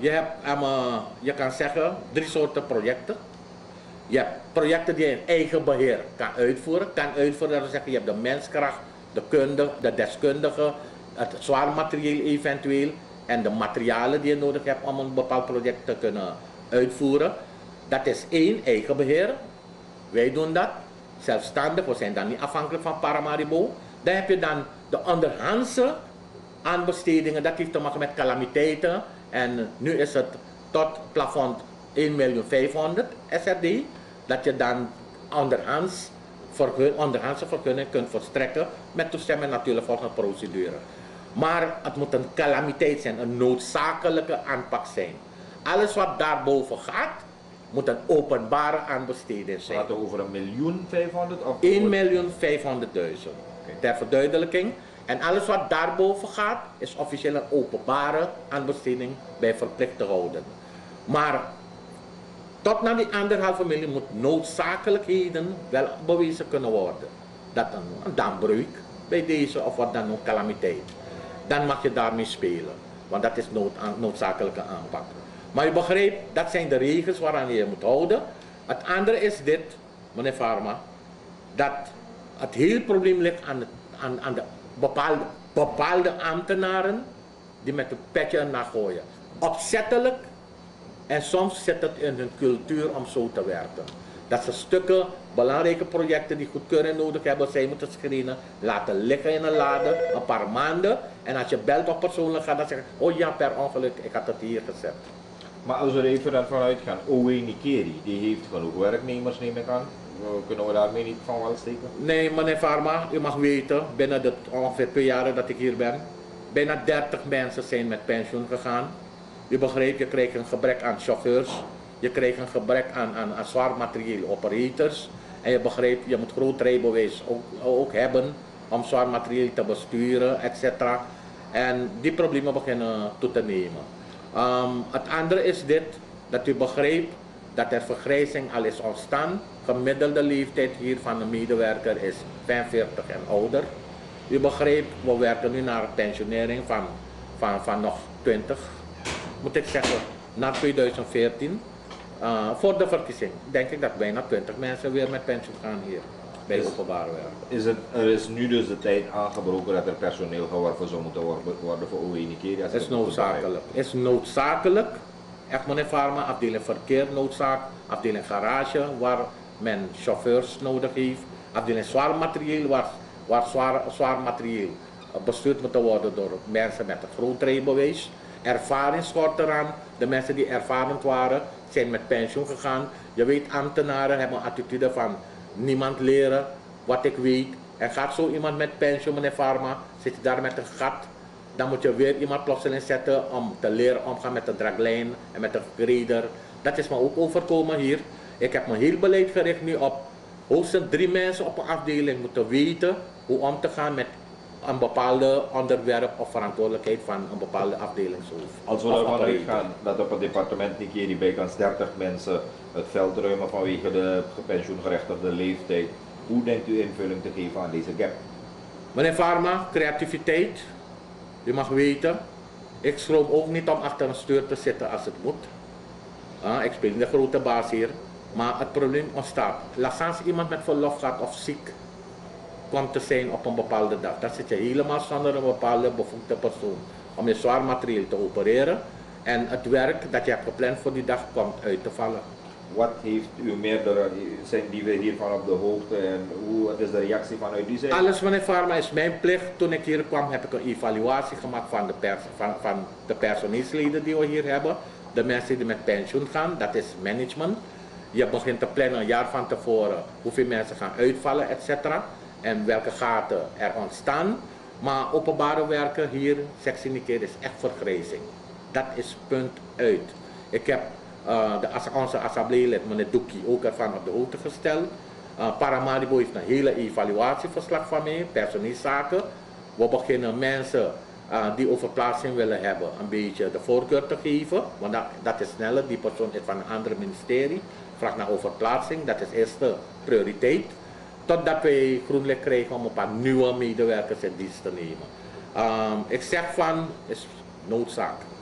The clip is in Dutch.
je kan zeggen 3 soorten projecten. Je hebt projecten die je in eigen beheer kan uitvoeren. Dat wil zeggen, je hebt de menskracht, de kunde, de deskundige, het zwaar materieel eventueel en de materialen die je nodig hebt om een bepaald project te kunnen uitvoeren. Dat is 1, eigen beheer. Wij doen dat zelfstandig, we zijn dan niet afhankelijk van Paramaribo. Dan heb je dan de onderhandse aanbestedingen, dat heeft te maken met calamiteiten. En nu is het tot plafond 1.500.000 SRD, dat je dan onderhandse vergunning kunt verstrekken, met toestemming natuurlijk volgens de procedure. Maar het moet een calamiteit zijn, een noodzakelijke aanpak zijn. Alles wat daarboven gaat, moet een openbare aanbesteding zijn. Gaat het over 1.500.000 of 1.500.000. Ter verduidelijking. En alles wat daarboven gaat, is officieel een openbare aanbesteding bij verplicht te houden. Maar tot naar die 1,5 miljoen moet noodzakelijkheden wel bewezen kunnen worden. Dat een dambreuk bij deze of wat dan ook calamiteit. Dan mag je daarmee spelen, want dat is noodzakelijke aanpak. Maar je begrijpt, dat zijn de regels waaraan je je moet houden. Het andere is dit, meneer Farma, dat het hele probleem ligt aan de bepaalde ambtenaren die met een petje ernaar gooien. Opzettelijk, en soms zit het in hun cultuur om zo te werken. Dat ze stukken, belangrijke projecten die goedkeuring nodig hebben, zij moeten screenen, laten liggen in een lade, een paar maanden. En als je belt op persoonlijk gaat, dan zeggen oh ja, per ongeluk, ik had het hier gezet. Maar als we er even ervan uitgaan, OW Nikeri, die heeft genoeg werknemers, neem ik aan. Kunnen we daarmee niet van wel steken? Nee, meneer Farma, u mag weten, binnen de ongeveer 2 jaar dat ik hier ben, bijna 30 mensen zijn met pensioen gegaan. U begrijpt, je krijgt een gebrek aan chauffeurs, je krijgt een gebrek aan zwaar materieel operators. En je begrijpt, je moet groot rijbewijs ook hebben om zwaar materieel te besturen, etc. En die problemen beginnen toe te nemen. Het andere is dit, dat u begrijpt dat er vergrijzing al is ontstaan. Gemiddelde leeftijd hier van de medewerker is 45 en ouder. U begrijpt, we werken nu naar pensionering van nog 20, moet ik zeggen, na 2014. Voor de verkiezing denk ik dat bijna 20 mensen weer met pensioen gaan hier bij openbaar werken. Er is nu dus de tijd aangebroken dat er personeel geworven zou moeten worden voor OW Nikeri? Is noodzakelijk. Is noodzakelijk. Echt meneer Farma, afdeling verkeer noodzaak, afdeling garage waar men chauffeurs nodig heeft, afdeling zwaar materieel waar zwaar materieel bestuurd moet worden door mensen met een groot rijbewijs. Ervaring schort eraan, de mensen die ervarend waren zijn met pensioen gegaan. Je weet, ambtenaren hebben een attitude van niemand leren wat ik weet. En gaat zo iemand met pensioen, meneer Farma, zit je daar met een gat. Dan moet je weer iemand plotseling zetten om te leren omgaan met de draglijn en met de grader. Dat is me ook overkomen hier. Ik heb mijn heel beleid gericht nu op hoogstens 3 mensen op een afdeling moeten weten hoe om te gaan met een bepaalde onderwerp of verantwoordelijkheid van een bepaalde afdelingshoofd. Als we ervan uitgaan dat op het departement Nikeri bijkans 30 mensen het veld ruimen vanwege de gepensioengerechtigde leeftijd, hoe denkt u invulling te geven aan deze gap? Meneer Farma, creativiteit. U mag weten, ik schroom ook niet om achter een stuur te zitten als het moet. Ik speel de grote baas hier. Maar het probleem ontstaat. Laat iemand met verlof gaat of ziek komt te zijn op een bepaalde dag. Dan zit je helemaal zonder een bepaalde bevoegde persoon om je zwaar materieel te opereren. En het werk dat je hebt gepland voor die dag komt uit te vallen. Wat heeft u meerdere, zijn die we hiervan op de hoogte en wat is de reactie vanuit die zijde? Alles meneer Farma is mijn plicht. Toen ik hier kwam heb ik een evaluatie gemaakt van de personeelsleden die we hier hebben. De mensen die met pensioen gaan, dat is management. Je begint te plannen een jaar van tevoren hoeveel mensen gaan uitvallen, etc. En welke gaten er ontstaan. Maar openbare werken hier, sectie Nikeri, is echt vergrijzing. Dat is punt uit. Ik heb onze assembleelid, meneer Doekie, ook ervan op de hoogte gesteld. Paramaribo heeft een hele evaluatieverslag van mij, personeelszaken. We beginnen mensen die overplaatsing willen hebben een beetje de voorkeur te geven. Want dat is sneller, die persoon is van een ander ministerie. Vraagt naar overplaatsing, dat is eerste prioriteit. Totdat wij groen licht krijgen om een paar nieuwe medewerkers in dienst te nemen. Ik zeg van, is noodzaak.